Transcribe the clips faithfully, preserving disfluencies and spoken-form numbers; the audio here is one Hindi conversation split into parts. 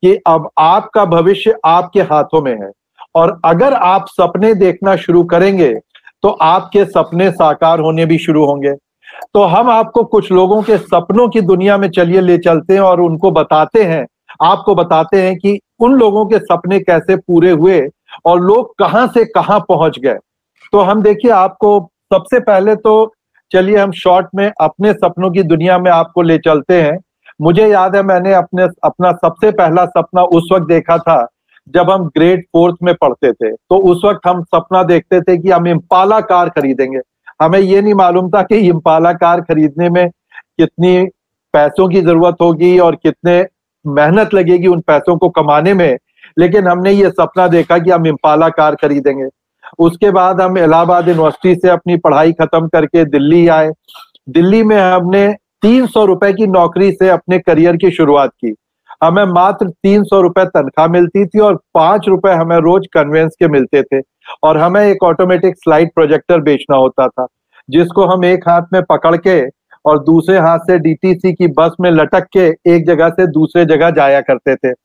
कि अब आपका भविष्य आपके हाथों में है, और अगर आप सपने देखना शुरू करेंगे तो आपके सपने साकार होने भी शुरू होंगे। तो हम आपको कुछ लोगों के सपनों की दुनिया में चलिए ले चलते हैं और उनको बताते हैं, आपको बताते हैं कि उन लोगों के सपने कैसे पूरे हुए और लोग कहां से कहां पहुंच गए। तो हम देखिए, आपको सबसे पहले तो चलिए हम शॉर्ट में अपने सपनों की दुनिया में आपको ले चलते हैं। मुझे याद है, मैंने अपने अपना सबसे पहला सपना उस वक्त देखा था जब हम ग्रेड फोर्थ में पढ़ते थे। तो उस वक्त हम सपना देखते थे कि हम इम्पाला कार खरीदेंगे। हमें ये नहीं मालूम था कि इम्पाला कार खरीदने में कितनी पैसों की जरूरत होगी और कितने मेहनत लगेगी उन पैसों को कमाने में, लेकिन हमने ये सपना देखा कि हम इम्पाला कार खरीदेंगे। उसके बाद हम इलाहाबाद यूनिवर्सिटी से अपनी पढ़ाई खत्म करके दिल्ली आए। दिल्ली में हमने तीन सौ रुपए की नौकरी से अपने करियर की शुरुआत की। हमें मात्र तीन सौ रुपए तनख्वाह मिलती थी और पांच रुपए हमें रोज कन्वेंस के मिलते थे, और हमें एक ऑटोमेटिक स्लाइड प्रोजेक्टर बेचना होता था, जिसको हम एक हाथ में पकड़ के और दूसरे हाथ से डीटीसी की बस में लटक के एक जगह से दूसरे जगह जाया करते थे।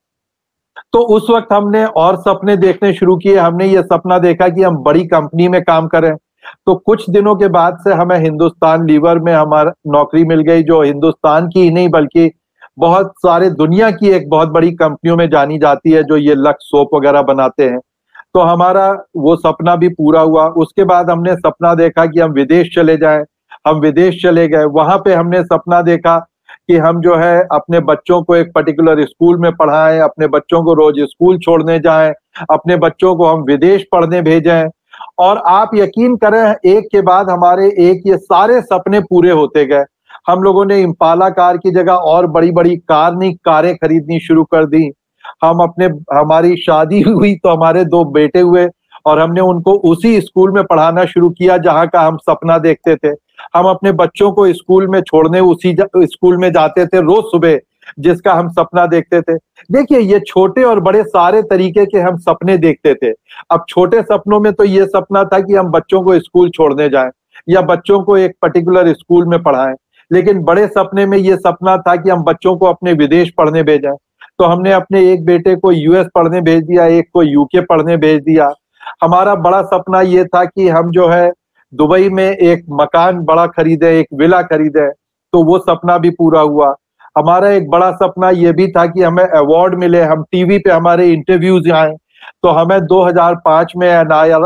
तो उस वक्त हमने और सपने देखने शुरू किए। हमने ये सपना देखा कि हम बड़ी कंपनी में काम करें। तो कुछ दिनों के बाद से हमें हिंदुस्तान लीवर में हमारा नौकरी मिल गई, जो हिंदुस्तान की ही नहीं बल्कि बहुत सारे दुनिया की एक बहुत बड़ी कंपनियों में जानी जाती है, जो ये लक्स सोप वगैरह बनाते हैं। तो हमारा वो सपना भी पूरा हुआ। उसके बाद हमने सपना देखा कि हम विदेश चले जाएं। हम विदेश चले गए। वहां पे हमने सपना देखा कि हम जो है अपने बच्चों को एक पर्टिकुलर स्कूल में पढ़ाएं, अपने बच्चों को रोज स्कूल छोड़ने जाएं, अपने बच्चों को हम विदेश पढ़ने भेजें। और आप यकीन करें, एक के बाद हमारे एक ये सारे सपने पूरे होते गए। हम लोगों ने इम्पाला कार की जगह और बड़ी बड़ी कार नहीं कारें खरीदनी शुरू कर दी। हम अपने हमारी शादी हुई तो हमारे दो बेटे हुए, और हमने उनको उसी स्कूल में पढ़ाना शुरू किया जहां का हम सपना देखते थे। हम अपने बच्चों को स्कूल में छोड़ने उसी स्कूल में जाते थे रोज सुबह, जिसका हम सपना देखते थे। देखिए, ये छोटे और बड़े सारे तरीके के हम सपने देखते थे। अब छोटे सपनों में तो ये सपना था कि हम बच्चों को स्कूल छोड़ने जाएं या बच्चों को एक पर्टिकुलर स्कूल में पढ़ाएं, लेकिन बड़े सपने में ये सपना था कि हम बच्चों को अपने विदेश पढ़ने भेजें। तो हमने अपने एक बेटे को यूएस पढ़ने भेज दिया, एक को यूके पढ़ने भेज दिया। हमारा बड़ा सपना ये था कि हम जो है दुबई में एक मकान बड़ा खरीदे, एक विला खरीदे। तो वो सपना भी पूरा हुआ। हमारा एक बड़ा सपना ये भी था कि हमें अवार्ड मिले, हम टीवी पे हमारे इंटरव्यूज आए। तो हमें दो हज़ार पाँच में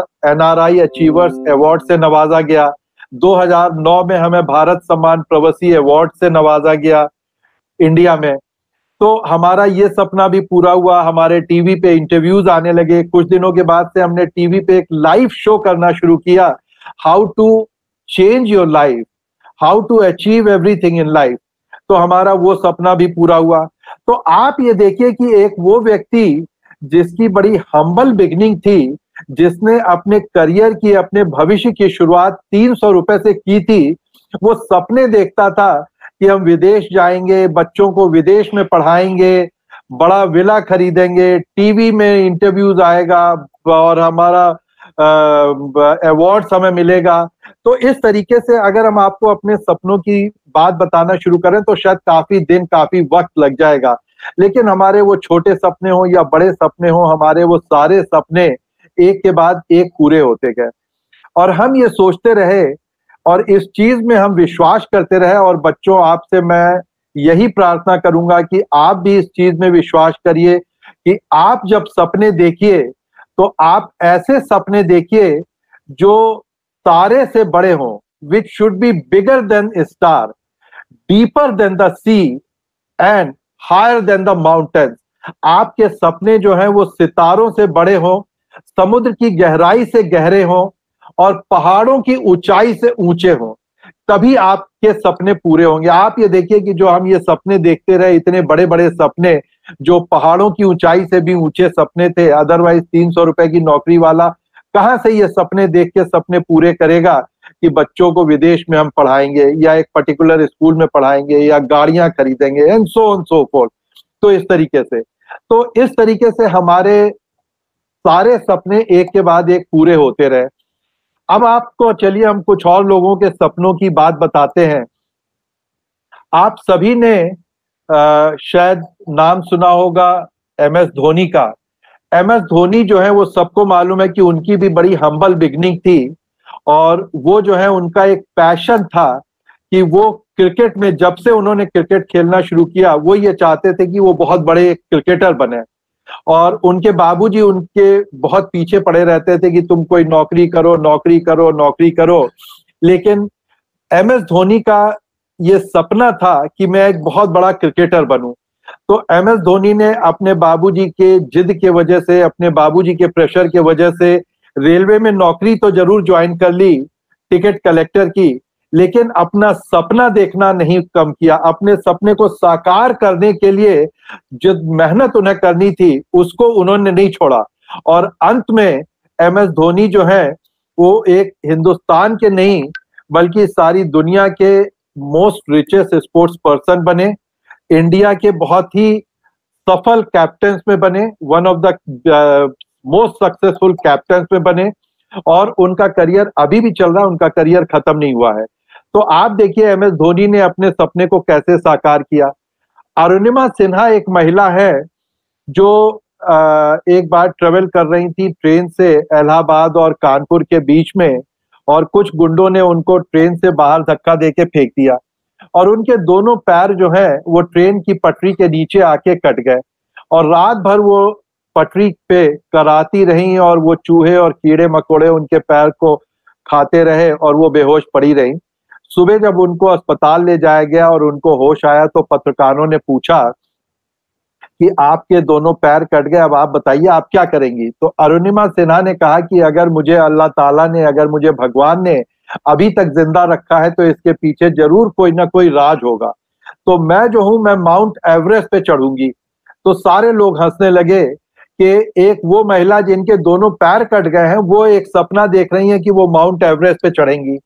एनआरआई अचीवर्स अवार्ड से नवाजा गया। दो हज़ार नौ में हमें भारत सम्मान प्रवासी अवार्ड से नवाजा गया इंडिया में। तो हमारा ये सपना भी पूरा हुआ। हमारे टीवी पे इंटरव्यूज आने लगे। कुछ दिनों के बाद से हमने टीवी पे एक लाइव शो करना शुरू किया, how to change your life, how to achieve everything in life. तो हमारा वो सपना भी पूरा हुआ। तो आप ये देखिए कि एक वो व्यक्ति जिसकी बड़ी हम्बल बिगनिंग थी, जिसने अपने करियर की, अपने भविष्य की शुरुआत तीन सौ रुपए से की थी, वो सपने देखता था कि हम विदेश जाएंगे, बच्चों को विदेश में पढ़ाएंगे, बड़ा विला खरीदेंगे, टीवी में इंटरव्यूज आएगा और हमारा अवार्ड्स हमें मिलेगा। तो इस तरीके से अगर हम आपको अपने सपनों की बात बताना शुरू करें तो शायद काफी दिन, काफी वक्त लग जाएगा। लेकिन हमारे वो छोटे सपने हो या बड़े सपने हो, हमारे वो सारे सपने एक के बाद एक पूरे होते गए। और हम ये सोचते रहे और इस चीज में हम विश्वास करते रहे। और बच्चों, आपसे मैं यही प्रार्थना करूंगा कि आप भी इस चीज में विश्वास करिए कि आप जब सपने देखिए तो आप ऐसे सपने देखिए जो तारे से बड़े हों, which should be bigger than star, deeper than the sea and higher than the mountains. आपके सपने जो हैं वो सितारों से बड़े हों, समुद्र की गहराई से गहरे हों और पहाड़ों की ऊंचाई से ऊंचे हों, तभी आपके सपने पूरे होंगे। आप ये देखिए कि जो हम ये सपने देखते रहे, इतने बड़े बड़े सपने जो पहाड़ों की ऊंचाई से भी ऊंचे सपने थे, अदरवाइज तीन सौ रुपए की नौकरी वाला कहां से ये सपने देख के सपने पूरे करेगा कि बच्चों को विदेश में हम पढ़ाएंगे या एक पर्टिकुलर स्कूल में पढ़ाएंगे या गाड़ियां खरीदेंगे and so on so forth. तो इस तरीके से तो इस तरीके से हमारे सारे सपने एक के बाद एक पूरे होते रहे। अब आपको चलिए हम कुछ और लोगों के सपनों की बात बताते हैं। आप सभी ने आ, शायद नाम सुना होगा एम एस धोनी का। एम एस धोनी जो है वो सबको मालूम है कि उनकी भी बड़ी हम्बल बिगनिंग थी, और वो जो है उनका एक पैशन था कि वो क्रिकेट में, जब से उन्होंने क्रिकेट खेलना शुरू किया, वो ये चाहते थे कि वो बहुत बड़े क्रिकेटर बने। और उनके बाबूजी उनके बहुत पीछे पड़े रहते थे कि तुम कोई नौकरी करो, नौकरी करो, नौकरी करो। लेकिन एम एस धोनी का ये सपना था कि मैं एक बहुत बड़ा क्रिकेटर बनूं। तो एम एस धोनी ने अपने बाबूजी के जिद के वजह से, अपने बाबूजी के प्रेशर के वजह से रेलवे में नौकरी तो जरूर ज्वाइन कर ली, टिकट कलेक्टर की, लेकिन अपना सपना देखना नहीं कम किया। अपने सपने को साकार करने के लिए जो मेहनत उन्हें करनी थी उसको उन्होंने नहीं छोड़ा। और अंत में एम एस धोनी जो है वो एक हिंदुस्तान के नहीं बल्कि सारी दुनिया के मोस्ट रिचेस्ट स्पोर्ट्स पर्सन बने, इंडिया के बहुत ही सफल कैप्टन्स में बने, one of the most successful captains में बने, और उनका करियर अभी भी चल रहा है, उनका करियर खत्म नहीं हुआ है। तो आप देखिए एम एस धोनी ने अपने सपने को कैसे साकार किया। अरुणिमा सिन्हा एक महिला है जो एक बार ट्रेवल कर रही थी ट्रेन से इलाहाबाद और कानपुर के बीच में, और कुछ गुंडों ने उनको ट्रेन से बाहर धक्का देके फेंक दिया, और उनके दोनों पैर जो है वो ट्रेन की पटरी के नीचे आके कट गए, और रात भर वो पटरी पे कराती रही, और वो चूहे और कीड़े मकोड़े उनके पैर को खाते रहे, और वो बेहोश पड़ी रही। सुबह जब उनको अस्पताल ले जाया गया और उनको होश आया तो पत्रकारों ने पूछा कि आपके दोनों पैर कट गए, अब आप बताइए आप क्या करेंगी। तो अरुणिमा सिन्हा ने कहा कि अगर मुझे अल्लाह ताला ने, अगर मुझे भगवान ने अभी तक जिंदा रखा है तो इसके पीछे जरूर कोई ना कोई राज होगा, तो मैं जो हूं मैं माउंट एवरेस्ट पे चढ़ूंगी। तो सारे लोग हंसने लगे कि एक वो महिला जिनके दोनों पैर कट गए हैं वो एक सपना देख रही है कि वो माउंट एवरेस्ट पे चढ़ेंगी।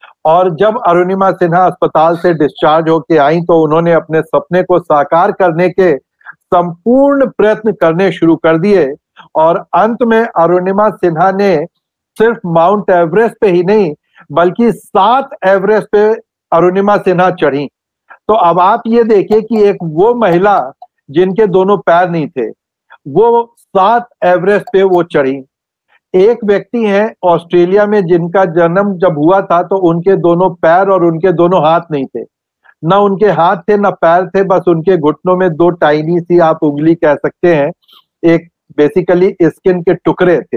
और जब अरुणिमा सिन्हा अस्पताल से डिस्चार्ज होके आई तो उन्होंने अपने सपने को साकार करने के संपूर्ण प्रयत्न करने शुरू कर दिए, और अंत में अरुणिमा सिन्हा ने सिर्फ माउंट एवरेस्ट पे ही नहीं बल्कि सात एवरेस्ट पे अरुणिमा सिन्हा चढ़ी। तो अब आप ये देखिए कि एक वो महिला जिनके दोनों पैर नहीं थे वो सात एवरेस्ट पे वो चढ़ी। एक व्यक्ति हैं ऑस्ट्रेलिया में जिनका जन्म जब हुआ था तो उनके दोनों पैर और उनके दोनों हाथ नहीं थे, ना उनके हाथ थे ना पैर थे, बस उनके घुटनों में दो टाइनी सी आप उंगली कह सकते हैं, एक बेसिकली स्किन के टुकड़े थे।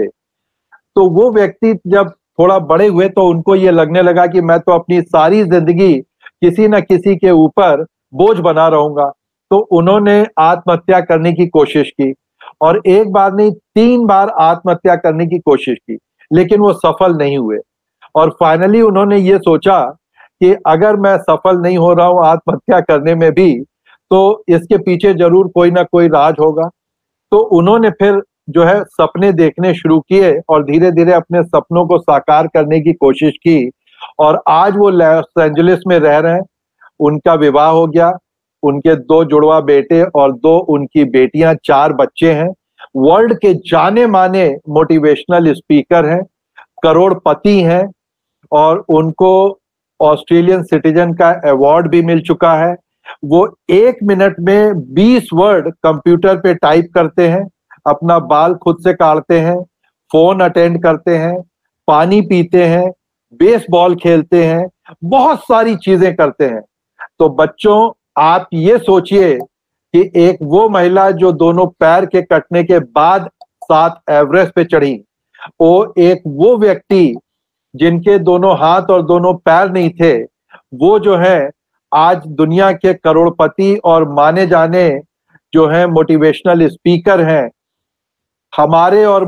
तो वो व्यक्ति जब थोड़ा बड़े हुए तो उनको ये लगने लगा कि मैं तो अपनी सारी जिंदगी किसी न किसी के ऊपर बोझ बना रहूंगा, तो उन्होंने आत्महत्या करने की कोशिश की, और एक बार नहीं तीन बार आत्महत्या करने की कोशिश की, लेकिन वो सफल नहीं हुए। और फाइनली उन्होंने ये सोचा कि अगर मैं सफल नहीं हो रहा हूं आत्महत्या करने में भी तो इसके पीछे जरूर कोई ना कोई राज होगा। तो उन्होंने फिर जो है सपने देखने शुरू किए और धीरे धीरे अपने सपनों को साकार करने की कोशिश की, और आज वो लॉस एंजलिस में रह रहे हैं। उनका विवाह हो गया, उनके दो जुड़वा बेटे और दो उनकी बेटियां, चार बच्चे हैं। वर्ल्ड के जाने माने मोटिवेशनल स्पीकर हैं, करोड़पति हैं, और उनको ऑस्ट्रेलियन सिटीजन का अवार्ड भी मिल चुका है। वो एक मिनट में बीस वर्ड कंप्यूटर पे टाइप करते हैं, अपना बाल खुद से काटते हैं, फोन अटेंड करते हैं, पानी पीते हैं, बेसबॉल खेलते हैं, बहुत सारी चीजें करते हैं। तो बच्चों आप ये सोचिए कि एक वो महिला जो दोनों पैर के कटने के बाद सात एवरेस्ट पे चढ़ी, वो एक वो व्यक्ति जिनके दोनों हाथ और दोनों पैर नहीं थे, वो जो है आज दुनिया के करोड़पति और माने जाने जो है मोटिवेशनल स्पीकर हैं। हमारे और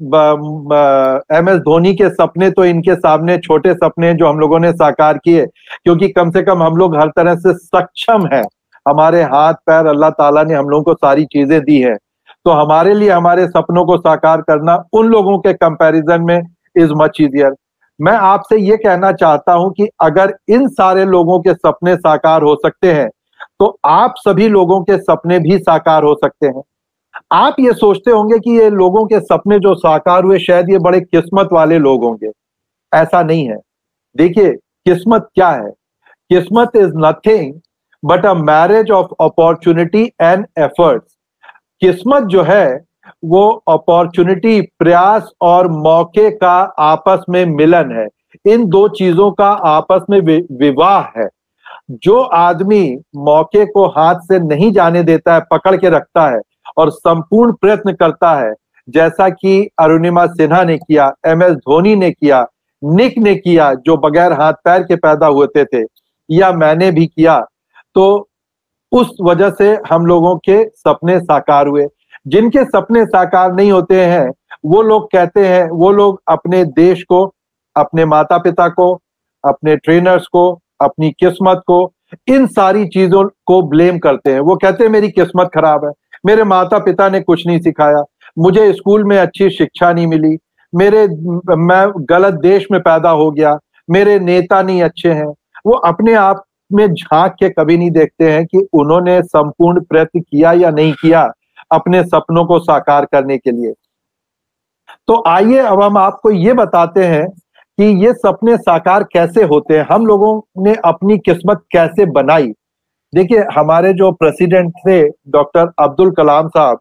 एम एस धोनी के सपने तो इनके सामने छोटे सपने जो हम लोगों ने साकार किए, क्योंकि कम से कम हम लोग हर तरह से सक्षम हैं, हमारे हाथ पैर अल्लाह ताला ने हम लोगों को सारी चीजें दी हैं। तो हमारे लिए हमारे सपनों को साकार करना उन लोगों के कंपैरिजन में इज मच इजियर। मैं आपसे ये कहना चाहता हूं कि अगर इन सारे लोगों के सपने साकार हो सकते हैं तो आप सभी लोगों के सपने भी साकार हो सकते हैं। आप ये सोचते होंगे कि ये लोगों के सपने जो साकार हुए शायद ये बड़े किस्मत वाले लोग होंगे, ऐसा नहीं है। देखिए किस्मत क्या है, किस्मत is nothing but a marriage of opportunity and efforts. किस्मत जो है वो अपॉर्चुनिटी, प्रयास और मौके का आपस में मिलन है। इन दो चीजों का आपस में विवाह है। जो आदमी मौके को हाथ से नहीं जाने देता है, पकड़ के रखता है और संपूर्ण प्रयत्न करता है, जैसा कि अरुणिमा सिन्हा ने किया, एम एस धोनी ने किया, निक ने किया जो बगैर हाथ पैर के पैदा हुए थे, या मैंने भी किया, तो उस वजह से हम लोगों के सपने साकार हुए। जिनके सपने साकार नहीं होते हैं वो लोग कहते हैं, वो लोग अपने देश को, अपने माता पिता को, अपने ट्रेनर्स को, अपनी किस्मत को, इन सारी चीजों को ब्लेम करते हैं। वो कहते हैं मेरी किस्मत खराब है, मेरे माता पिता ने कुछ नहीं सिखाया, मुझे स्कूल में अच्छी शिक्षा नहीं मिली, मेरे मैं गलत देश में पैदा हो गया, मेरे नेता नहीं अच्छे हैं। वो अपने आप में झांक के कभी नहीं देखते हैं कि उन्होंने संपूर्ण प्रयत्न किया या नहीं किया अपने सपनों को साकार करने के लिए। तो आइए अब हम आपको ये बताते हैं कि ये सपने साकार कैसे होते हैं, हम लोगों ने अपनी किस्मत कैसे बनाई। देखिए, हमारे जो प्रेसिडेंट थे डॉक्टर अब्दुल कलाम साहब,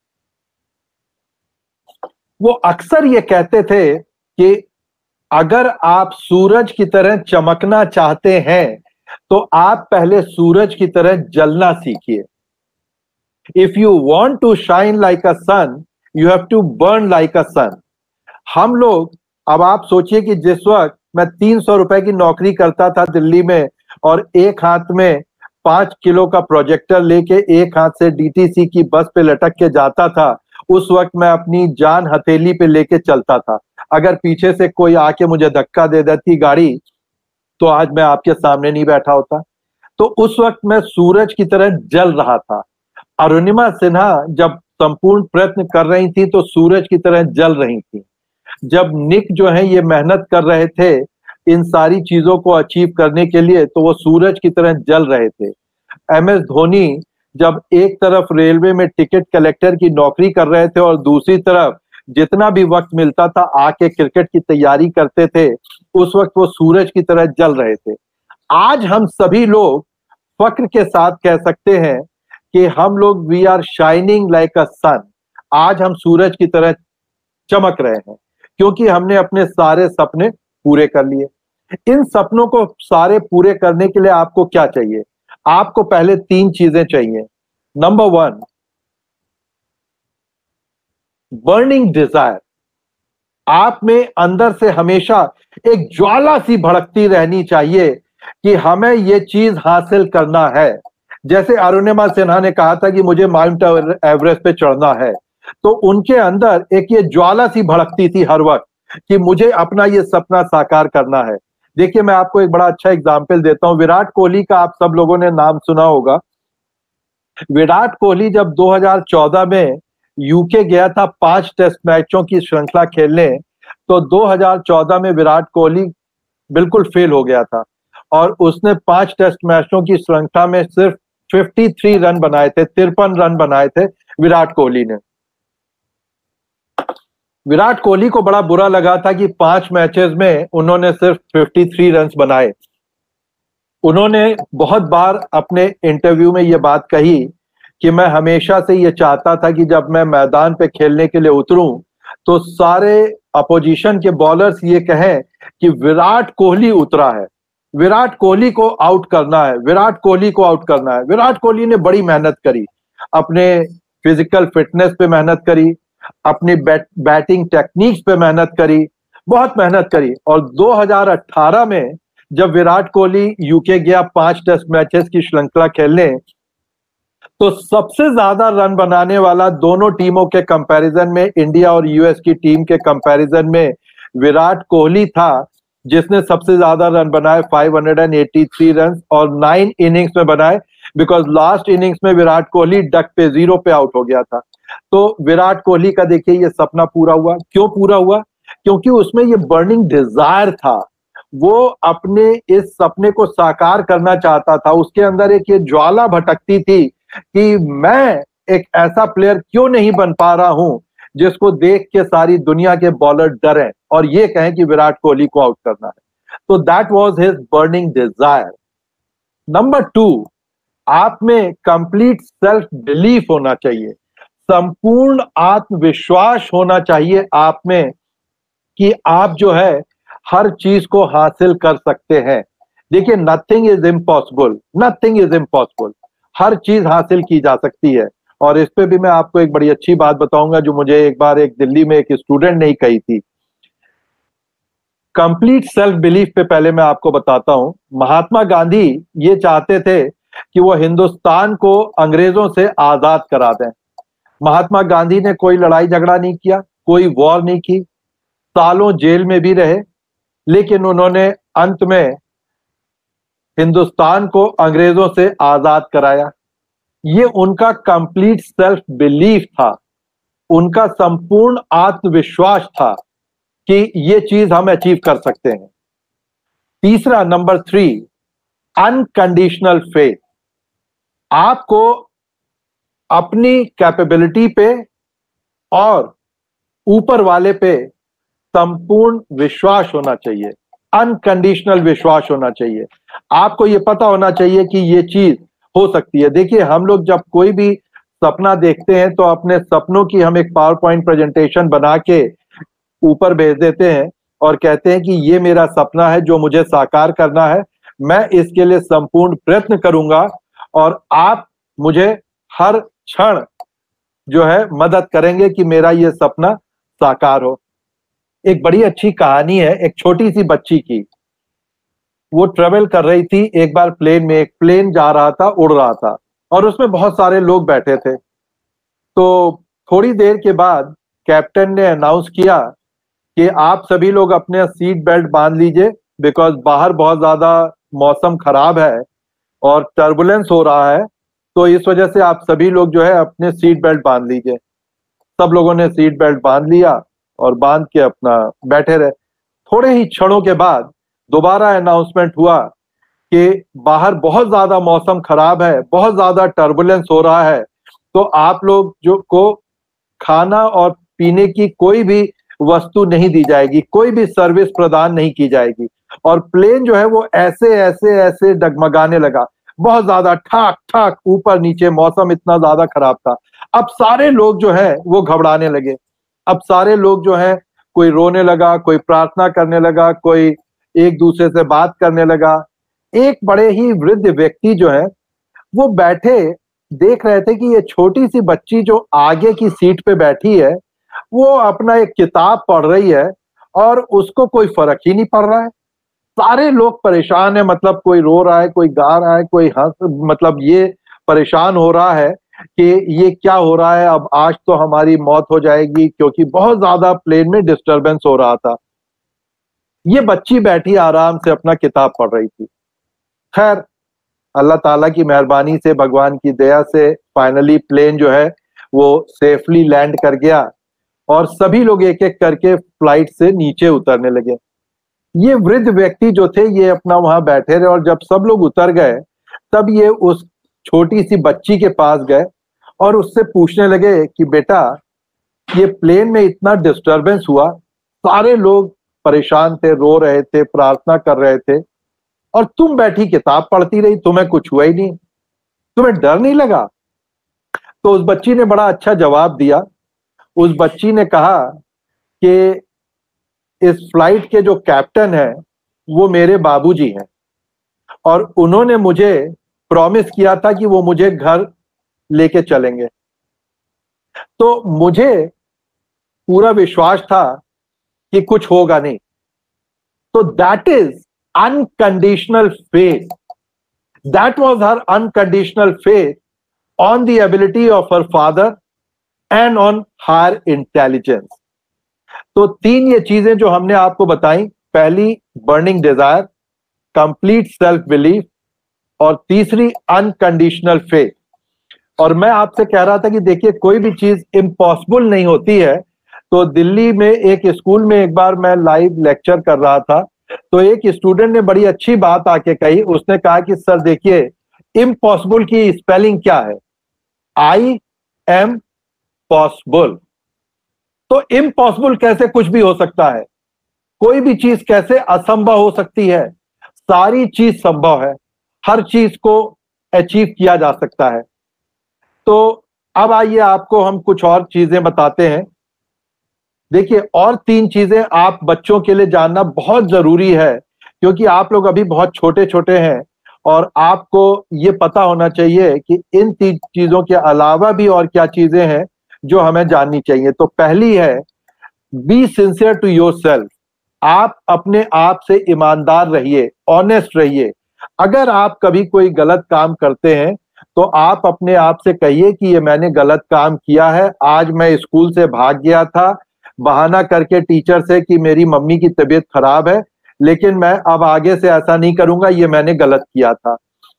वो अक्सर ये कहते थे कि अगर आप सूरज की तरह चमकना चाहते हैं तो आप पहले सूरज की तरह जलना सीखिए। If you want to shine like a sun, you have to burn like a sun. हम लोग, अब आप सोचिए कि जिस वक्त मैं तीन सौ रुपए की नौकरी करता था दिल्ली में और एक हाथ में पांच किलो का प्रोजेक्टर लेके एक हाथ से डीटीसी की बस पे लटक के जाता था, उस वक्त मैं अपनी जान हथेली पे लेके चलता था। अगर पीछे से कोई आके मुझे धक्का दे देती गाड़ी तो आज मैं आपके सामने नहीं बैठा होता। तो उस वक्त मैं सूरज की तरह जल रहा था। अरुणिमा सिन्हा जब संपूर्ण प्रयत्न कर रही थी तो सूरज की तरह जल रही थी। जब निक जो है ये मेहनत कर रहे थे इन सारी चीजों को अचीव करने के लिए, तो वो सूरज की तरह जल रहे थे। एम एस धोनी जब एक तरफ रेलवे में टिकट कलेक्टर की नौकरी कर रहे थे और दूसरी तरफ जितना भी वक्त मिलता था आके क्रिकेट की तैयारी करते थे, उस वक्त वो सूरज की तरह जल रहे थे। आज हम सभी लोग फक्र के साथ कह सकते हैं कि हम लोग we are shining like a sun. आज हम सूरज की तरह चमक रहे हैं क्योंकि हमने अपने सारे सपने पूरे कर लिए। इन सपनों को सारे पूरे करने के लिए आपको क्या चाहिए? आपको पहले तीन चीजें चाहिए। Number one, burning desire. आप में अंदर से हमेशा एक ज्वाला सी भड़कती रहनी चाहिए कि हमें ये चीज हासिल करना है। जैसे अरुणिमा सिन्हा ने कहा था कि मुझे माउंट एवरेस्ट पे चढ़ना है, तो उनके अंदर एक ये ज्वाला सी भड़कती थी हर वक्त कि मुझे अपना ये सपना साकार करना है। देखिए, मैं आपको एक बड़ा अच्छा एग्जाम्पल देता हूं। विराट कोहली का आप सब लोगों ने नाम सुना होगा। विराट कोहली जब दो हज़ार चौदह में यूके गया था पांच टेस्ट मैचों की श्रृंखला खेलने, तो दो हज़ार चौदह में विराट कोहली बिल्कुल फेल हो गया था और उसने पांच टेस्ट मैचों की श्रृंखला में सिर्फ तिरेपन रन बनाए थे, तिरपन रन बनाए थे विराट कोहली ने। विराट कोहली को बड़ा बुरा लगा था कि पांच मैचेस में उन्होंने सिर्फ तिरेपन रन बनाए। उन्होंने बहुत बार अपने इंटरव्यू में यह बात कही कि मैं हमेशा से ये चाहता था कि जब मैं मैदान पे खेलने के लिए उतरूं तो सारे अपोजिशन के बॉलर्स ये कहें कि विराट कोहली उतरा है, विराट कोहली को आउट करना है, विराट कोहली को आउट करना है। विराट कोहली ने बड़ी मेहनत करी, अपने फिजिकल फिटनेस पे मेहनत करी, अपनी बैट, बैटिंग टेक्निक्स पे मेहनत करी, बहुत मेहनत करी। और दो हज़ार अठारह में जब विराट कोहली यूके गया पांच टेस्ट मैचेस की श्रृंखला खेलने, तो सबसे ज्यादा रन बनाने वाला दोनों टीमों के कंपैरिजन में, इंडिया और यूएस की टीम के कंपैरिजन में विराट कोहली था जिसने सबसे ज्यादा रन बनाए पाँच सौ तिरासी रन और नाइन इनिंग्स में बनाए, बिकॉज लास्ट इनिंग्स में विराट कोहली डक पे जीरो पे आउट हो गया था। तो विराट कोहली का देखिए ये सपना पूरा हुआ। क्यों पूरा हुआ? क्योंकि उसमें ये बर्निंग डिजायर था, वो अपने इस सपने को साकार करना चाहता था। उसके अंदर एक ये ज्वाला भटकती थी कि मैं एक ऐसा प्लेयर क्यों नहीं बन पा रहा हूं जिसको देख के सारी दुनिया के बॉलर डरें और ये कहें कि विराट कोहली को आउट करना है। तो that was his burning desire. Number two, आप में कंप्लीट सेल्फ बिलीफ होना चाहिए, संपूर्ण आत्मविश्वास होना चाहिए आप में कि आप जो है हर चीज को हासिल कर सकते हैं। देखिए, nothing is impossible, nothing is impossible, हर चीज हासिल की जा सकती है। और इस पे भी मैं आपको एक बड़ी अच्छी बात बताऊंगा जो मुझे एक बार एक दिल्ली में एक स्टूडेंट ने ही कही थी। कंप्लीट सेल्फ बिलीफ पे पहले मैं आपको बताता हूं। महात्मा गांधी ये चाहते थे कि वो हिंदुस्तान को अंग्रेजों से आजाद करा दें। महात्मा गांधी ने कोई लड़ाई झगड़ा नहीं किया, कोई वॉर नहीं की, सालों जेल में भी रहे, लेकिन उन्होंने अंत में हिंदुस्तान को अंग्रेजों से आजाद कराया। ये उनका कंप्लीट सेल्फ बिलीफ था, उनका संपूर्ण आत्मविश्वास था कि ये चीज हम अचीव कर सकते हैं। तीसरा, नंबर थ्री, अनकंडीशनल फेथ। आपको अपनी कैपेबिलिटी पे और ऊपर वाले पे संपूर्ण विश्वास होना चाहिए, अनकंडीशनल विश्वास होना चाहिए। आपको ये पता होना चाहिए कि ये चीज हो सकती है। देखिए, हम लोग जब कोई भी सपना देखते हैं तो अपने सपनों की हम एक पावर पॉइंट प्रेजेंटेशन बना के ऊपर भेज देते हैं और कहते हैं कि ये मेरा सपना है जो मुझे साकार करना है, मैं इसके लिए संपूर्ण प्रयत्न करूंगा और आप मुझे हर क्षण जो है मदद करेंगे कि मेरा ये सपना साकार हो। एक बड़ी अच्छी कहानी है एक छोटी सी बच्ची की। वो ट्रेवल कर रही थी एक बार प्लेन में, एक प्लेन जा रहा था, उड़ रहा था और उसमें बहुत सारे लोग बैठे थे। तो थोड़ी देर के बाद कैप्टन ने अनाउंस किया कि आप सभी लोग अपने सीट बेल्ट बांध लीजिए, बिकॉज बाहर बहुत ज्यादा मौसम खराब है और टर्बुलेंस हो रहा है, तो इस वजह से आप सभी लोग जो है अपने सीट बेल्ट बांध लीजिए। सब लोगों ने सीट बेल्ट बांध लिया और बांध के अपना बैठे रहे। थोड़े ही क्षणों के बाद दोबारा अनाउंसमेंट हुआ कि बाहर बहुत ज्यादा मौसम खराब है, बहुत ज्यादा टर्बुलेंस हो रहा है, तो आप लोग जो को खाना और पीने की कोई भी वस्तु नहीं दी जाएगी, कोई भी सर्विस प्रदान नहीं की जाएगी। और प्लेन जो है वो ऐसे ऐसे ऐसे डगमगाने लगा, बहुत ज्यादा ठाक ठाक ऊपर नीचे, मौसम इतना ज्यादा खराब था। अब सारे लोग जो है वो घबराने लगे। अब सारे लोग जो है, कोई रोने लगा, कोई प्रार्थना करने लगा, कोई एक दूसरे से बात करने लगा। एक बड़े ही वृद्ध व्यक्ति जो है वो बैठे देख रहे थे कि ये छोटी सी बच्ची जो आगे की सीट पे बैठी है वो अपना एक किताब पढ़ रही है और उसको कोई फर्क ही नहीं पड़ रहा है। सारे लोग परेशान है, मतलब कोई रो रहा है, कोई गा रहा है, कोई हंस, मतलब ये परेशान हो रहा है कि ये क्या हो रहा है, अब आज तो हमारी मौत हो जाएगी, क्योंकि बहुत ज्यादा प्लेन में डिस्टरबेंस हो रहा था। ये बच्ची बैठी आराम से अपना किताब पढ़ रही थी। खैर, अल्लाह ताला की मेहरबानी से, भगवान की दया से फाइनली प्लेन जो है वो सेफली लैंड कर गया और सभी लोग एक एक करके फ्लाइट से नीचे उतरने लगे। ये वृद्ध व्यक्ति जो थे ये अपना वहां बैठे रहे और जब सब लोग उतर गए तब ये उस छोटी सी बच्ची के पास गए और उससे पूछने लगे कि बेटा, ये प्लेन में इतना डिस्टरबेंस हुआ, सारे लोग परेशान थे, रो रहे थे, प्रार्थना कर रहे थे, और तुम बैठी किताब पढ़ती रही, तुम्हें कुछ हुआ ही नहीं, तुम्हें डर नहीं लगा? तो उस बच्ची ने बड़ा अच्छा जवाब दिया। उस बच्ची ने कहा कि इस फ्लाइट के जो कैप्टन है वो मेरे बाबूजी हैं और उन्होंने मुझे प्रॉमिस किया था कि वो मुझे घर लेके चलेंगे, तो मुझे पूरा विश्वास था कि कुछ होगा नहीं। तो that is unconditional faith, that was her unconditional faith on the ability of her father and on higher intelligence. तो तीन ये चीजें जो हमने आपको बताई, पहली burning desire, complete self belief और तीसरी अनकंडीशनल फेथ। और मैं आपसे कह रहा था कि देखिए, कोई भी चीज इम्पॉसिबल नहीं होती है। तो दिल्ली में एक स्कूल में एक बार मैं लाइव लेक्चर कर रहा था, तो एक स्टूडेंट ने बड़ी अच्छी बात आके कही। उसने कहा कि सर देखिए, इम्पॉसिबल की स्पेलिंग क्या है? I am possible. तो इम्पॉसिबल कैसे कुछ भी हो सकता है? कोई भी चीज कैसे असंभव हो सकती है? सारी चीज संभव है। हर चीज को अचीव किया जा सकता है। तो अब आइए आपको हम कुछ और चीजें बताते हैं। देखिए, और तीन चीजें आप बच्चों के लिए जानना बहुत जरूरी है, क्योंकि आप लोग अभी बहुत छोटे छोटे हैं और आपको ये पता होना चाहिए कि इन तीन चीजों के अलावा भी और क्या चीजें हैं जो हमें जाननी चाहिए। तो पहली है, be sincere to yourself. आप अपने आप से ईमानदार रहिए, ऑनेस्ट रहिए। अगर आप कभी कोई गलत काम करते हैं तो आप अपने आप से कहिए कि ये मैंने गलत काम किया है, आज मैं स्कूल से भाग गया था बहाना करके टीचर से कि मेरी मम्मी की तबीयत खराब है, लेकिन मैं अब आगे से ऐसा नहीं करूंगा, ये मैंने गलत किया था।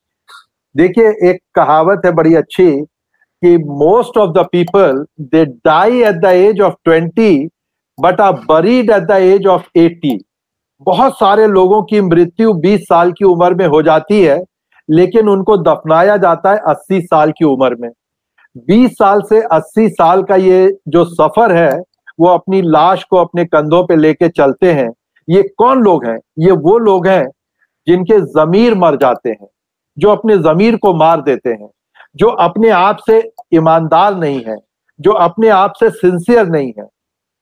देखिए, एक कहावत है बड़ी अच्छी कि most of the people they die at the age of twenty but are buried at the age of eighty. बहुत सारे लोगों की मृत्यु बीस साल की उम्र में हो जाती है, लेकिन उनको दफनाया जाता है अस्सी साल की उम्र में। बीस साल से अस्सी साल का ये जो सफर है, वो अपनी लाश को अपने कंधों पे लेके चलते हैं। ये कौन लोग हैं? ये वो लोग हैं जिनके जमीर मर जाते हैं, जो अपने जमीर को मार देते हैं, जो अपने आप से ईमानदार नहीं है, जो अपने आप से सिंसियर नहीं है।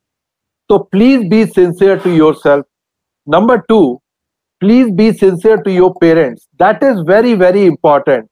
तो please be sincere to yourself. Number two, please be sincere to your parents. That is very very important.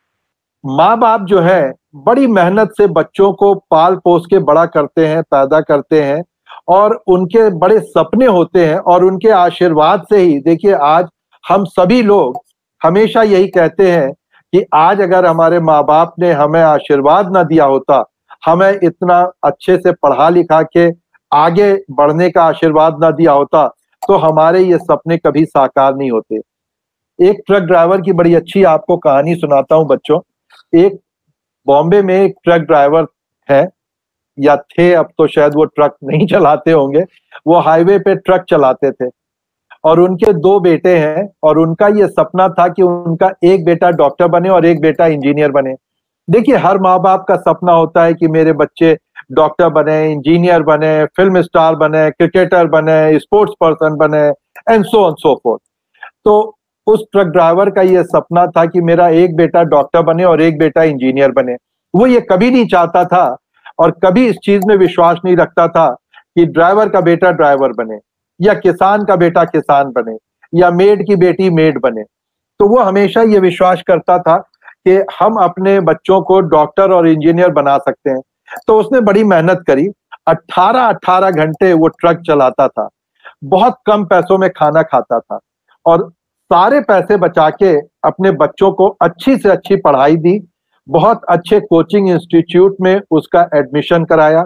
माँ बाप जो है बड़ी मेहनत से बच्चों को पाल पोस के बड़ा करते हैं, पैदा करते हैं, और उनके बड़े सपने होते हैं, और उनके आशीर्वाद से ही देखिए आज हम सभी लोग हमेशा यही कहते हैं कि आज अगर हमारे माँ बाप ने हमें आशीर्वाद ना दिया होता, हमें इतना अच्छे से पढ़ा लिखा के आगे बढ़ने का आशीर्वाद ना दिया होता, तो हमारे ये सपने कभी साकार नहीं होते। एक ट्रक ड्राइवर की बड़ी अच्छी आपको कहानी सुनाता हूं बच्चों। एक बॉम्बे में एक ट्रक ड्राइवर है, या थे, अब तो शायद वो ट्रक नहीं चलाते होंगे। वो हाईवे पे ट्रक चलाते थे और उनके दो बेटे हैं, और उनका ये सपना था कि उनका एक बेटा डॉक्टर बने और एक बेटा इंजीनियर बने। देखिए, हर माँ बाप का सपना होता है कि मेरे बच्चे डॉक्टर बने, इंजीनियर बने, फिल्म स्टार बने, क्रिकेटर बने, स्पोर्ट्स पर्सन बने, and so on so forth. तो उस ट्रक ड्राइवर का ये सपना था कि मेरा एक बेटा डॉक्टर बने और एक बेटा इंजीनियर बने। वो ये कभी नहीं चाहता था और कभी इस चीज में विश्वास नहीं रखता था कि ड्राइवर का बेटा ड्राइवर बने, या किसान का बेटा किसान बने, या मेड की बेटी मेड बने। तो वो हमेशा ये विश्वास करता था कि हम अपने बच्चों को डॉक्टर और इंजीनियर बना सकते हैं। तो उसने बड़ी मेहनत करी, अठारह अठारह घंटे वो ट्रक चलाता था, बहुत कम पैसों में खाना खाता था, और सारे पैसे बचा के अपने बच्चों को अच्छी से अच्छी पढ़ाई दी, बहुत अच्छे कोचिंग इंस्टीट्यूट में उसका एडमिशन कराया,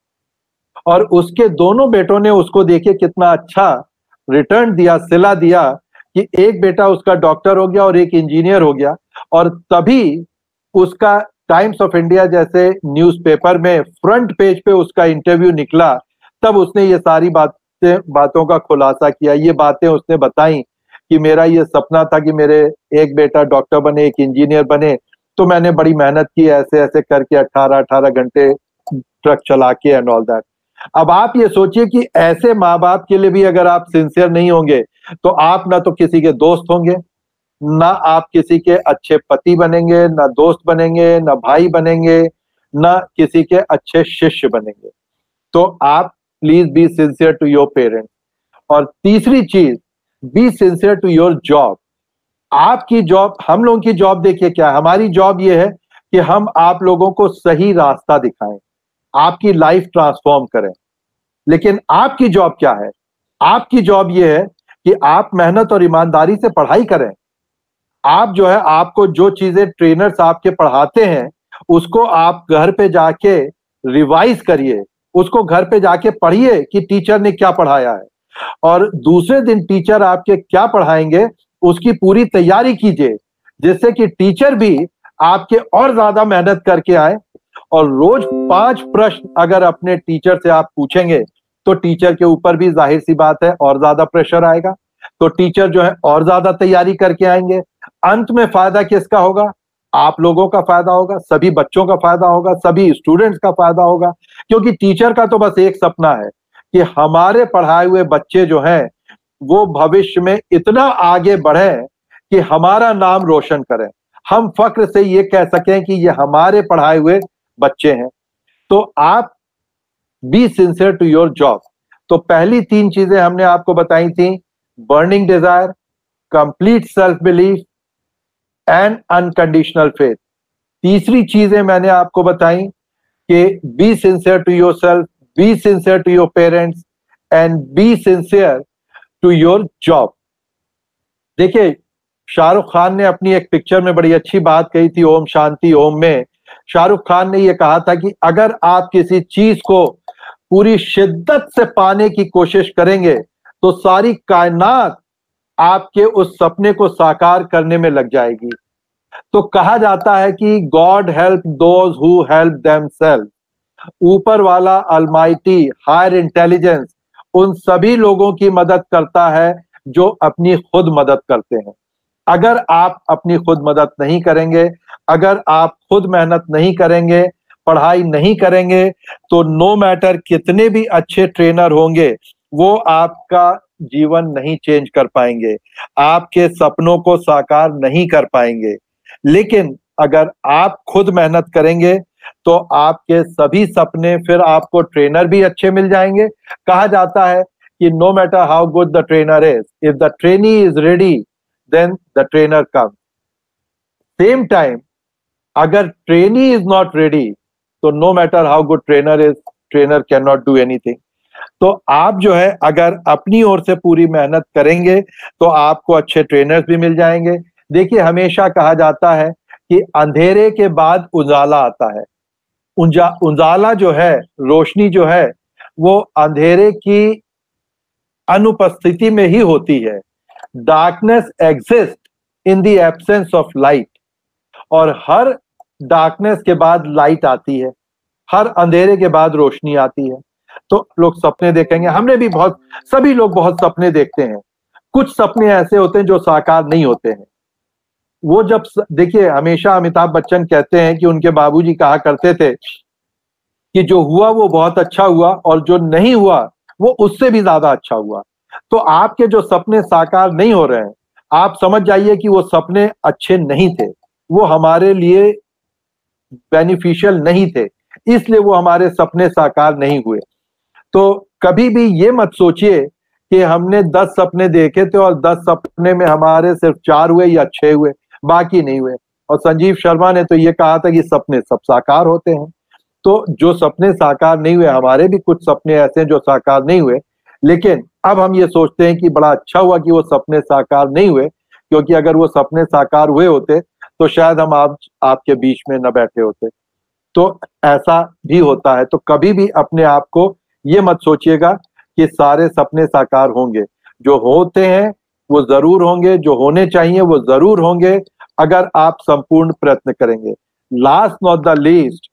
और उसके दोनों बेटों ने उसको देखे कितना अच्छा रिटर्न दिया, सिला दिया कि एक बेटा उसका डॉक्टर हो गया और एक इंजीनियर हो गया। और तभी उसका टाइम्स ऑफ इंडिया जैसे न्यूज़पेपर में फ्रंट पेज पे उसका इंटरव्यू निकला। तब उसने ये सारी बातें बातों का खुलासा किया, ये बातें उसने बताई कि मेरा ये सपना था कि मेरे एक बेटा डॉक्टर बने, एक इंजीनियर बने, तो मैंने बड़ी मेहनत की, ऐसे ऐसे करके अठारह अठारह घंटे ट्रक चला के एंड ऑल दैट। अब आप ये सोचिए कि ऐसे माँ बाप के लिए भी अगर आप सिंसियर नहीं होंगे, तो आप ना तो किसी के दोस्त होंगे, ना आप किसी के अच्छे पति बनेंगे, ना दोस्त बनेंगे, ना भाई बनेंगे, ना किसी के अच्छे शिष्य बनेंगे। तो आप please be sincere to your parents. और तीसरी चीज, be sincere to your job. आपकी जॉब, हम लोगों की जॉब देखिए क्या है, हमारी जॉब ये है कि हम आप लोगों को सही रास्ता दिखाएं, आपकी लाइफ ट्रांसफॉर्म करें। लेकिन आपकी जॉब क्या है? आपकी जॉब ये है कि आप मेहनत और ईमानदारी से पढ़ाई करें। आप जो है, आपको जो चीजें ट्रेनर्स आपके पढ़ाते हैं, उसको आप घर पे जाके रिवाइज करिए, उसको घर पे जाके पढ़िए कि टीचर ने क्या पढ़ाया है, और दूसरे दिन टीचर आपके क्या पढ़ाएंगे उसकी पूरी तैयारी कीजिए, जिससे कि टीचर भी आपके और ज्यादा मेहनत करके आए। और रोज पांच प्रश्न अगर अपने टीचर से आप पूछेंगे, तो टीचर के ऊपर भी जाहिर सी बात है और ज्यादा प्रेशर आएगा, तो टीचर जो है और ज्यादा तैयारी करके आएंगे। अंत में फायदा किसका होगा? आप लोगों का फायदा होगा, सभी बच्चों का फायदा होगा, सभी स्टूडेंट्स का फायदा होगा। क्योंकि टीचर का तो बस एक सपना है कि हमारे पढ़ाए हुए बच्चे जो हैं वो भविष्य में इतना आगे बढ़े कि हमारा नाम रोशन करें, हम फक्र से ये कह सकें कि ये हमारे पढ़ाए हुए बच्चे हैं। तो आप be sincere to your job. तो पहली तीन चीजें हमने आपको बताई थी, burning desire, complete self belief and unconditional faith. तीसरी चीजें मैंने आपको बताई कि be sincere to yourself, be sincere to your parents and be sincere to your job. देखिए, शाहरुख खान ने अपनी एक पिक्चर में बड़ी अच्छी बात कही थी, ओम शांति ओम में। शाहरुख खान ने यह कहा था कि अगर आप किसी चीज को पूरी शिद्दत से पाने की कोशिश करेंगे तो सारी कायनात आपके उस सपने को साकार करने में लग जाएगी। तो कहा जाता है कि God help those who help themselves. ऊपर वाला अलमाइटी हायर इंटेलिजेंस उन सभी लोगों की मदद करता है जो अपनी खुद मदद करते हैं। अगर आप अपनी खुद मदद नहीं करेंगे, अगर आप खुद मेहनत नहीं करेंगे, पढ़ाई नहीं करेंगे, तो नो मैटर कितने भी अच्छे ट्रेनर होंगे, वो आपका जीवन नहीं चेंज कर पाएंगे, आपके सपनों को साकार नहीं कर पाएंगे। लेकिन अगर आप खुद मेहनत करेंगे तो आपके सभी सपने, फिर आपको ट्रेनर भी अच्छे मिल जाएंगे। कहा जाता है कि no matter how good the trainer is, if the trainee is ready then the trainer come. Same time अगर ट्रेनी इज नॉट रेडी तो no matter how good trainer is, trainer can not do anything. तो आप जो है अगर अपनी ओर से पूरी मेहनत करेंगे तो आपको अच्छे ट्रेनर्स भी मिल जाएंगे। देखिए, हमेशा कहा जाता है कि अंधेरे के बाद उजाला आता है। उजा उजाला जो है, रोशनी जो है, वो अंधेरे की अनुपस्थिति में ही होती है। Darkness exist in the absence of light, और हर डार्कनेस के बाद लाइट आती है, हर अंधेरे के बाद रोशनी आती है। तो लोग सपने देखेंगे, हमने भी बहुत, सभी लोग बहुत सपने देखते हैं। कुछ सपने ऐसे होते हैं जो साकार नहीं होते हैं। वो जब, देखिए, हमेशा अमिताभ बच्चन कहते हैं कि उनके बाबूजी कहा करते थे कि जो हुआ वो बहुत अच्छा हुआ और जो नहीं हुआ वो उससे भी ज्यादा अच्छा हुआ। तो आपके जो सपने साकार नहीं हो रहे हैं, आप समझ जाइए कि वो सपने अच्छे नहीं थे, वो हमारे लिए बेनिफिशियल नहीं थे, इसलिए वो हमारे सपने साकार नहीं हुए। तो कभी भी ये मत सोचिए कि हमने दस सपने देखे थे और दस सपने में हमारे सिर्फ चार हुए या छह हुए, बाकी नहीं हुए। और संजीव शर्मा ने तो ये कहा था कि सपने सब साकार होते हैं। तो जो सपने साकार नहीं हुए, हमारे भी कुछ सपने ऐसे हैं जो साकार नहीं हुए, लेकिन अब हम ये सोचते हैं कि बड़ा अच्छा हुआ कि वो सपने साकार नहीं हुए, क्योंकि अगर वो सपने साकार हुए होते तो शायद हम आप आपके बीच में न बैठे होते। तो ऐसा भी होता है। तो कभी भी अपने आप को ये मत सोचिएगा कि सारे सपने साकार होंगे। जो होते हैं वो जरूर होंगे, जो होने चाहिए वो जरूर होंगे, अगर आप संपूर्ण प्रयत्न करेंगे। लास्ट नॉट द लीस्ट,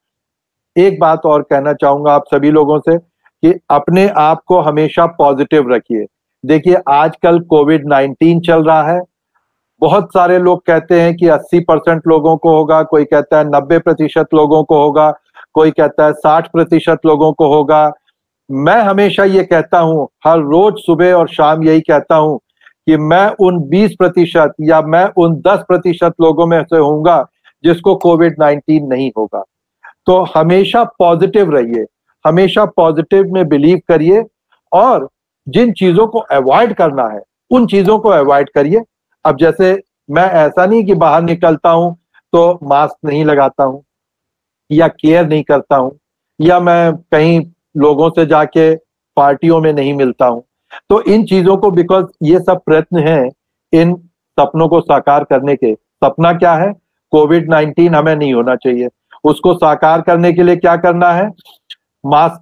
एक बात और कहना चाहूंगा आप सभी लोगों से कि अपने आप को हमेशा पॉजिटिव रखिए। देखिए, आजकल कोविड नाइनटीन चल रहा है। बहुत सारे लोग कहते हैं कि अस्सी परसेंट लोगों को होगा, कोई कहता है नब्बे प्रतिशत लोगों को होगा, कोई कहता है साठ प्रतिशत लोगों को होगा। मैं हमेशा ये कहता हूं, हर रोज सुबह और शाम यही कहता हूं कि मैं उन बीस प्रतिशत या मैं उन दस प्रतिशत लोगों में से होऊंगा जिसको कोविड नाइनटीन नहीं होगा। तो हमेशा पॉजिटिव रहिए, हमेशा पॉजिटिव में बिलीव करिए, और जिन चीजों को अवॉइड करना है उन चीजों को अवॉइड करिए। अब जैसे मैं ऐसा नहीं कि बाहर निकलता हूं तो मास्क नहीं लगाता हूं या केयर नहीं करता हूं, या मैं कहीं लोगों से जाके पार्टियों में नहीं मिलता हूं। तो इन चीजों को, बिकॉज ये सब प्रयत्न हैं इन सपनों को साकार करने के। सपना क्या है? कोविड नाइनटीन हमें नहीं होना चाहिए। उसको साकार करने के लिए क्या करना है? मास्क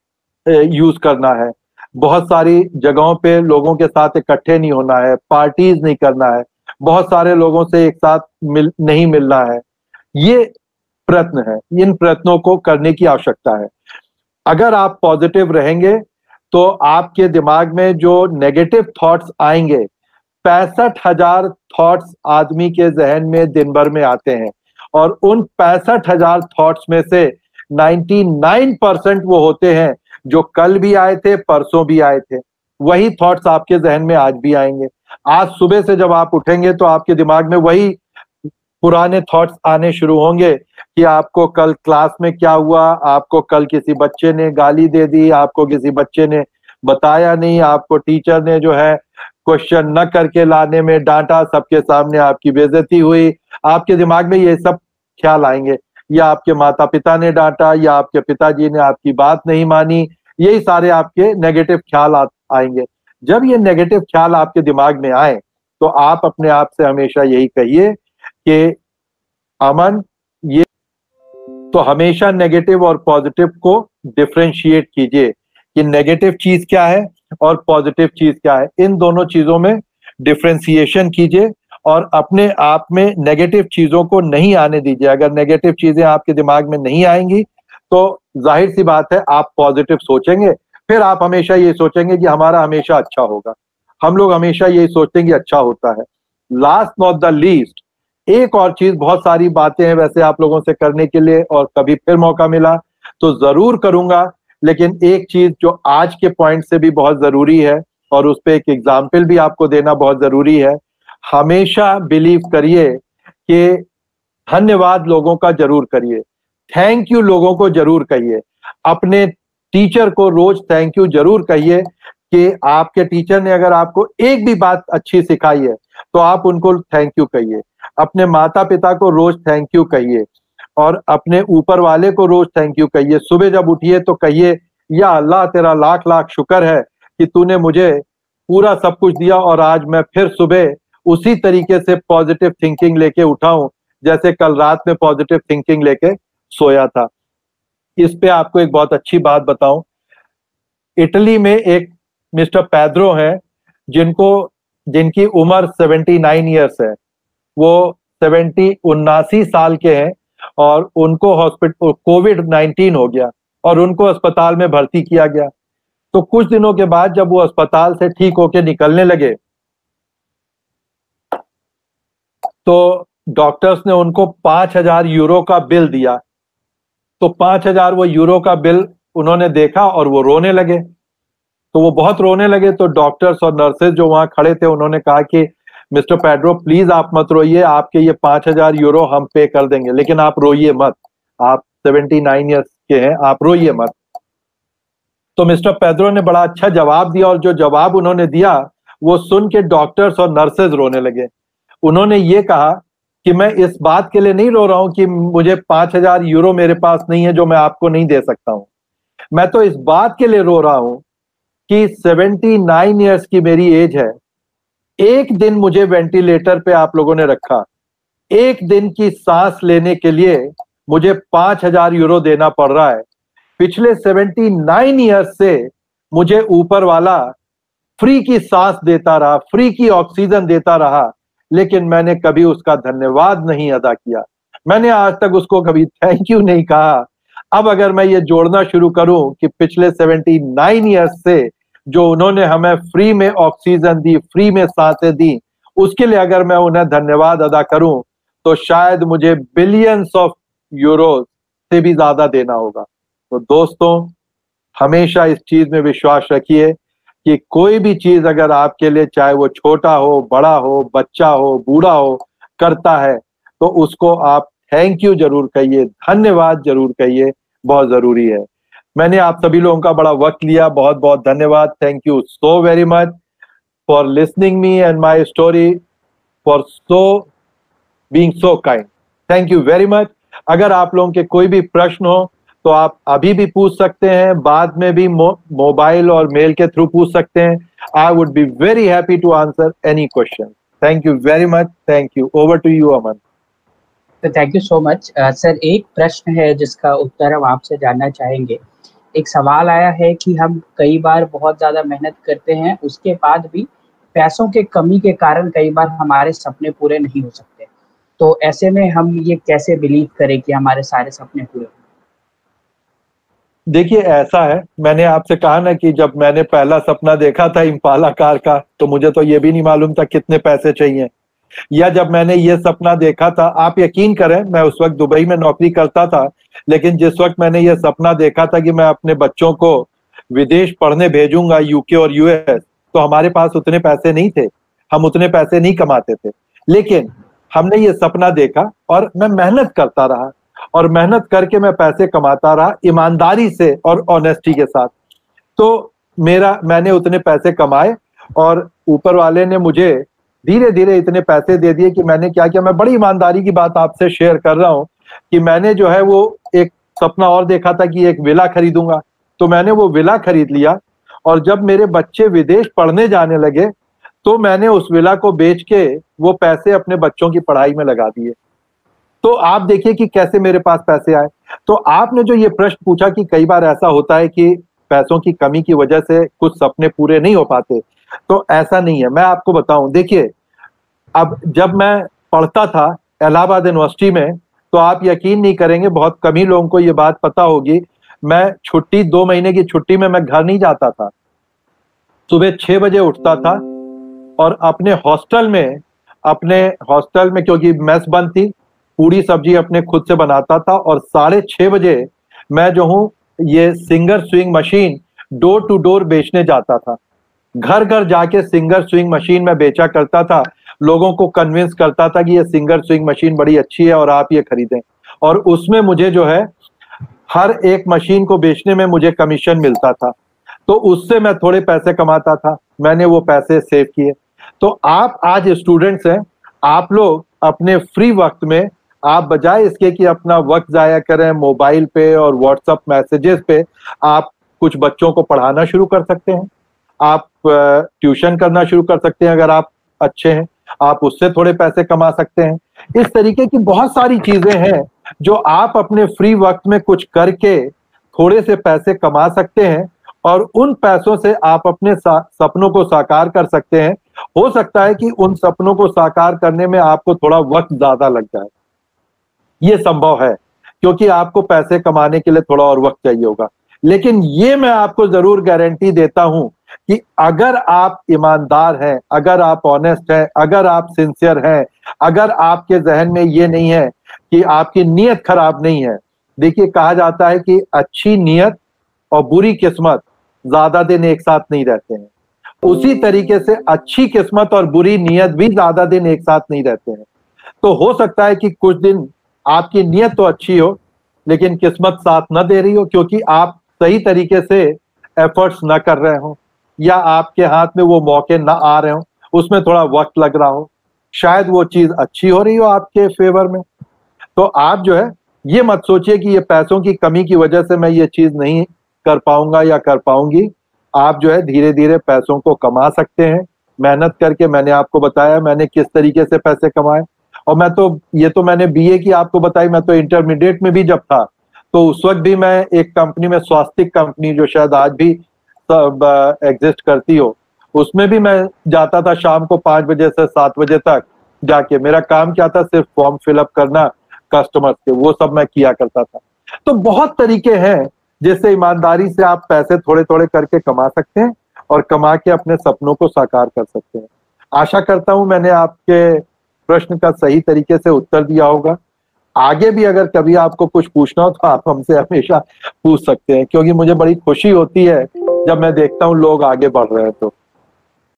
का यूज करना है, बहुत सारी जगहों पे लोगों के साथ इकट्ठे नहीं होना है, पार्टीज नहीं करना है, बहुत सारे लोगों से एक साथ मिल नहीं मिलना है। ये प्रयत्न है, इन प्रयत्नों को करने की आवश्यकता है। अगर आप पॉजिटिव रहेंगे तो आपके दिमाग में जो नेगेटिव थॉट्स आएंगे, पैंसठ हजार थॉट्स आदमी के जहन में दिन भर में आते हैं, और उन पैंसठ हजार थॉट्स में से निन्यानवे परसेंट वो होते हैं जो कल भी आए थे, परसों भी आए थे। वही थॉट्स आपके जहन में आज भी आएंगे। आज सुबह से जब आप उठेंगे तो आपके दिमाग में वही पुराने थॉट्स आने शुरू होंगे कि आपको कल क्लास में क्या हुआ, आपको कल किसी बच्चे ने गाली दे दी, आपको किसी बच्चे ने बताया नहीं, आपको टीचर ने जो है क्वेश्चन न करके लाने में डांटा, सबके सामने आपकी बेइज्जती हुई। आपके दिमाग में ये सब ख्याल आएंगे, या आपके माता पिता ने डांटा, या आपके पिताजी ने आपकी बात नहीं मानी, यही सारे आपके नेगेटिव ख्याल आएंगे। जब ये नेगेटिव ख्याल आपके दिमाग में आए तो आप अपने आप से हमेशा यही कहिए कि अमन, ये तो हमेशा नेगेटिव और पॉजिटिव को डिफरेंशिएट कीजिए कि नेगेटिव चीज क्या है और पॉजिटिव चीज क्या है। इन दोनों चीजों में डिफरेंशिएशन कीजिए और अपने आप में नेगेटिव चीजों को नहीं आने दीजिए। अगर नेगेटिव चीजें आपके दिमाग में नहीं आएंगी तो जाहिर सी बात है आप पॉजिटिव सोचेंगे, फिर आप हमेशा ये सोचेंगे कि हमारा हमेशा अच्छा होगा। हम लोग हमेशा यही सोचते हैं कि अच्छा होता है। लास्ट नॉट द लीस्ट, एक और चीज, बहुत सारी बातें हैं वैसे आप लोगों से करने के लिए, और कभी फिर मौका मिला तो जरूर करूंगा, लेकिन एक चीज जो आज के पॉइंट से भी बहुत जरूरी है और उस पर एक एग्जाम्पल भी आपको देना बहुत जरूरी है। हमेशा बिलीव करिए कि धन्यवाद लोगों का जरूर करिए, थैंक यू लोगों को जरूर कहिए। अपने टीचर को रोज थैंक यू जरूर कहिए कि आपके टीचर ने अगर आपको एक भी बात अच्छी सिखाई है तो आप उनको थैंक यू कहिए। अपने माता पिता को रोज थैंक यू कहिए और अपने ऊपर वाले को रोज थैंक यू कहिए। सुबह जब उठिए तो कहिए, या अल्लाह तेरा लाख लाख शुक्र है कि तूने मुझे पूरा सब कुछ दिया और आज मैं फिर सुबह उसी तरीके से पॉजिटिव थिंकिंग लेके उठा हूं जैसे कल रात में पॉजिटिव थिंकिंग लेके सोया था। इस पे आपको एक बहुत अच्छी बात बताऊं, इटली में एक मिस्टर पैद्रो हैं जिनको जिनकी उम्र उन्यासी इयर्स है। वो सेवेंटी उन्नासी साल के हैं और उनको हॉस्पिटल कोविड नाइनटीन हो गया और उनको अस्पताल में भर्ती किया गया। तो कुछ दिनों के बाद जब वो अस्पताल से ठीक होके निकलने लगे तो डॉक्टर्स ने उनको पांच हजार यूरो का बिल दिया। तो पांच हजार वो यूरो का बिल उन्होंने देखा और वो रोने लगे। तो वो बहुत रोने लगे तो डॉक्टर्स और नर्सेज जो वहां खड़े थे उन्होंने कहा कि मिस्टर पैड्रो प्लीज आप मत रोइए, आपके ये पांच हजार यूरो हम पे कर देंगे, लेकिन आप रोइए मत, आप सेवेंटी नाइन ईयर्स के हैं, आप रोइए मत। तो मिस्टर पैड्रो ने बड़ा अच्छा जवाब दिया और जो जवाब उन्होंने दिया वो सुन के डॉक्टर्स और नर्सेज रोने लगे। उन्होंने ये कहा कि मैं इस बात के लिए नहीं रो रहा हूं कि मुझे पांच हजार यूरो मेरे पास नहीं है जो मैं आपको नहीं दे सकता हूं, मैं तो इस बात के लिए रो रहा हूं कि सेवेंटी नाइन ईयर्स की मेरी एज है, एक दिन मुझे वेंटिलेटर पे आप लोगों ने रखा, एक दिन की सांस लेने के लिए मुझे पांच हजार यूरो देना पड़ रहा है। पिछले सेवेंटी नाइन ईयर्स से मुझे ऊपर वाला फ्री की सांस देता रहा, फ्री की ऑक्सीजन देता रहा, लेकिन मैंने कभी उसका धन्यवाद नहीं अदा किया, मैंने आज तक उसको कभी थैंक यू नहीं कहा। अब अगर मैं ये जोड़ना शुरू करूं कि पिछले सेवेंटी नाइन ईयर्स से जो उन्होंने हमें फ्री में ऑक्सीजन दी, फ्री में सांसें दी, उसके लिए अगर मैं उन्हें धन्यवाद अदा करूं तो शायद मुझे बिलियंस ऑफ यूरो से भी ज्यादा देना होगा। तो दोस्तों, हमेशा इस चीज में विश्वास रखिए कि कोई भी चीज अगर आपके लिए, चाहे वो छोटा हो, बड़ा हो, बच्चा हो, बूढ़ा हो, करता है तो उसको आप थैंक यू जरूर कहिए, धन्यवाद जरूर कहिए, बहुत जरूरी है। मैंने आप सभी लोगों का बड़ा वक्त लिया, बहुत बहुत धन्यवाद। Thank you so very much for listening me and my story, for so being so kind. Thank you very much. अगर आप लोगों के कोई भी प्रश्न हो तो आप अभी भी पूछ सकते हैं, बाद में भी मोबाइल और मेल के थ्रू पूछ सकते हैं। I would be very happy to answer any question. Thank you very much. Thank you. Over to you Aman. तो thank you so much sir. एक प्रश्न है जिसका उत्तर हम आपसे जानना चाहेंगे। एक सवाल आया है कि हम कई बार बहुत ज़्यादा मेहनत करते हैं, उसके बाद भी पैसों के कमी के कारण कई बार हमारे सपने पूरे नहीं हो सकते, तो ऐसे में हम ये कैसे बिलीव करें कि हमारे सारे सपने पूरे हों? देखिए, ऐसा है, मैंने आपसे कहा ना कि जब मैंने पहला सपना देखा था इम्पाला कार का, तो मुझे तो ये भी नहीं मालूम था कितने पैसे चाहिए। या जब मैंने ये सपना देखा था, आप यकीन करें मैं उस वक्त दुबई में नौकरी करता था, लेकिन जिस वक्त मैंने ये सपना देखा था कि मैं अपने बच्चों को विदेश पढ़ने भेजूंगा, यूके और यूएस, तो हमारे पास उतने पैसे नहीं थे, हम उतने पैसे नहीं कमाते थे। लेकिन हमने ये सपना देखा और मैं मेहनत करता रहा और मेहनत करके मैं पैसे कमाता रहा ईमानदारी से और ऑनेस्टी के साथ। तो मेरा मैंने उतने पैसे कमाए और ऊपर वाले ने मुझे धीरे धीरे इतने पैसे दे दिए कि मैंने क्या किया, मैं बड़ी ईमानदारी की बात आपसे शेयर कर रहा हूं कि मैंने जो है वो एक सपना और देखा था कि एक विला खरीदूंगा, तो मैंने वो विला खरीद लिया। और जब मेरे बच्चे विदेश पढ़ने जाने लगे तो मैंने उस विला को बेच के वो पैसे अपने बच्चों की पढ़ाई में लगा दिए। तो आप देखिए कि कैसे मेरे पास पैसे आए। तो आपने जो ये प्रश्न पूछा कि कई बार ऐसा होता है कि पैसों की कमी की वजह से कुछ सपने पूरे नहीं हो पाते, तो ऐसा नहीं है। मैं आपको बताऊं, देखिए अब जब मैं पढ़ता था इलाहाबाद यूनिवर्सिटी में, तो आप यकीन नहीं करेंगे, बहुत कम ही लोगों को ये बात पता होगी, मैं छुट्टी दो महीने की छुट्टी में मैं घर नहीं जाता था। सुबह छह बजे उठता था और अपने हॉस्टल में अपने हॉस्टल में क्योंकि मेस बंद थी, पूरी सब्जी अपने खुद से बनाता था और साढ़े छह बजे मैं जो हूँ ये Singer sewing machine door to door बेचने जाता था। घर घर जाके सिंगर स्विंग मशीन में बेचा करता था, लोगों को कन्विंस करता था कि ये सिंगर स्विंग मशीन बड़ी अच्छी है और आप ये खरीदें। और उसमें मुझे जो है हर एक मशीन को बेचने में मुझे कमीशन मिलता था, तो उससे मैं थोड़े पैसे कमाता था, मैंने वो पैसे सेव किए। तो आप आज स्टूडेंट्स हैं, आप लोग अपने फ्री वक्त में आप बजाय इसके कि अपना वक्त जाया करें मोबाइल पे और व्हाट्सएप मैसेजेस पे, आप कुछ बच्चों को पढ़ाना शुरू कर सकते हैं, आप ट्यूशन करना शुरू कर सकते हैं, अगर आप अच्छे हैं आप उससे थोड़े पैसे कमा सकते हैं। इस तरीके की बहुत सारी चीजें हैं जो आप अपने फ्री वक्त में कुछ करके थोड़े से पैसे कमा सकते हैं और उन पैसों से आप अपने सपनों को साकार कर सकते हैं। हो सकता है कि उन सपनों को साकार करने में आपको थोड़ा वक्त ज्यादा लग जाए, ये संभव है क्योंकि आपको पैसे कमाने के लिए थोड़ा और वक्त चाहिए होगा। लेकिन ये मैं आपको जरूर गारंटी देता हूं कि अगर आप ईमानदार हैं, अगर आप ऑनेस्ट हैं, अगर आप सिंसियर हैं, अगर आपके जहन में ये नहीं है कि आपकी नीयत खराब नहीं है। देखिए कहा जाता है कि अच्छी नीयत और बुरी किस्मत ज्यादा दिन एक साथ नहीं रहते हैं, उसी तरीके से अच्छी किस्मत और बुरी नीयत भी ज्यादा दिन एक साथ नहीं रहते हैं। तो हो सकता है कि कुछ दिन आपकी नीयत तो अच्छी हो लेकिन किस्मत साथ न दे रही हो, क्योंकि आप सही तरीके से एफर्ट्स न कर रहे हो या आपके हाथ में वो मौके न आ रहे हो, उसमें थोड़ा वक्त लग रहा हो, शायद वो चीज अच्छी हो रही हो आपके फेवर में। तो आप जो है ये मत सोचिए कि ये पैसों की कमी की वजह से मैं ये चीज नहीं कर पाऊंगा या कर पाऊंगी। आप जो है धीरे धीरे पैसों को कमा सकते हैं मेहनत करके। मैंने आपको बताया मैंने किस तरीके से पैसे कमाए, और मैं तो ये तो मैंने बीए की आपको बताई, मैं तो इंटरमीडिएट में भी जब था तो उस वक्त भी मैं एक कंपनी में, स्वास्तिक कंपनी जो शायद आज भी सब एग्जिस्ट करती हो, उसमें भी मैं जाता था शाम को पांच बजे से सात बजे तक जाके। मेरा काम क्या था, सिर्फ फॉर्म फिलअप करना कस्टमर्स के, वो सब मैं किया करता था। तो बहुत तरीके हैं जिससे ईमानदारी से आप पैसे थोड़े थोड़े करके कमा सकते हैं और कमा के अपने सपनों को साकार कर सकते हैं। आशा करता हूं मैंने आपके प्रश्न का सही तरीके से उत्तर दिया होगा। आगे भी अगर कभी आपको कुछ पूछना हो तो आप हमसे हमेशा पूछ सकते हैं, क्योंकि मुझे बड़ी खुशी होती है जब मैं देखता हूं लोग आगे बढ़ रहे हैं। तो